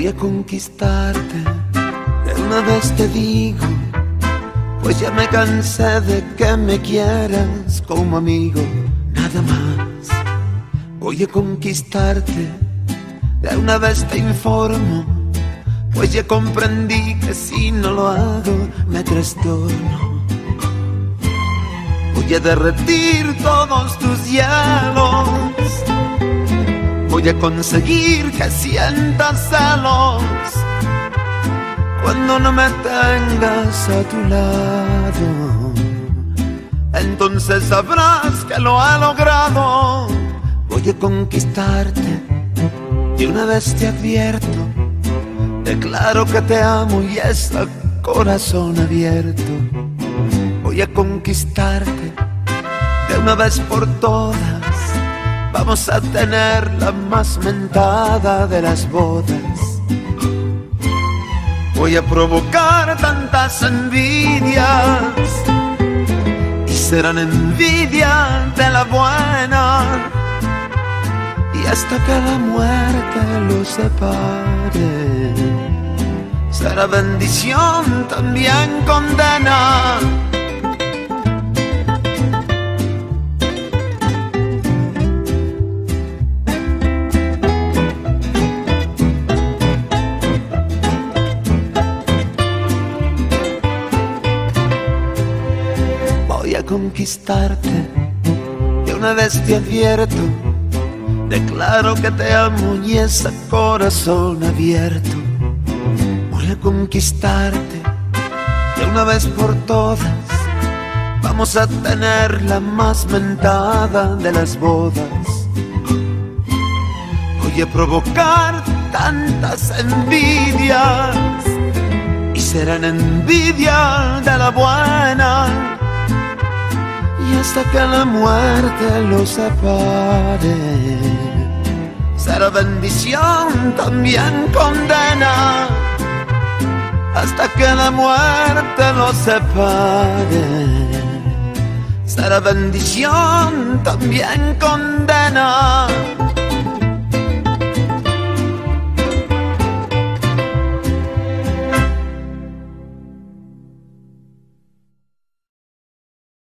Voy a conquistarte, de una vez te digo, pues ya me cansé de que me quieras como amigo, nada más. Voy a conquistarte, de una vez te informo, pues ya comprendí que si no lo hago me trastorno. Voy a derretir todos tus hielos, voy a conseguir que sientas celos cuando no me tengas a tu lado. Entonces sabrás que lo he logrado. Voy a conquistarte, de una vez te advierto, declaro que te amo y está corazón abierto. Voy a conquistarte, de una vez por todas. Vamos a tener la más mentada de las bodas. Voy a provocar tantas envidias y serán envidia de la buena, y hasta que la muerte los separe será bendición, también condena. Voy a conquistarte, de una vez te advierto, declaro que te amo y ese corazón abierto. Voy a conquistarte, de una vez por todas. Vamos a tener la más mentada de las bodas. Voy a provocar tantas envidias y serán envidia de la buena, y hasta que la muerte los separe será bendición, también condena. Hasta que la muerte los separe será bendición, también condena.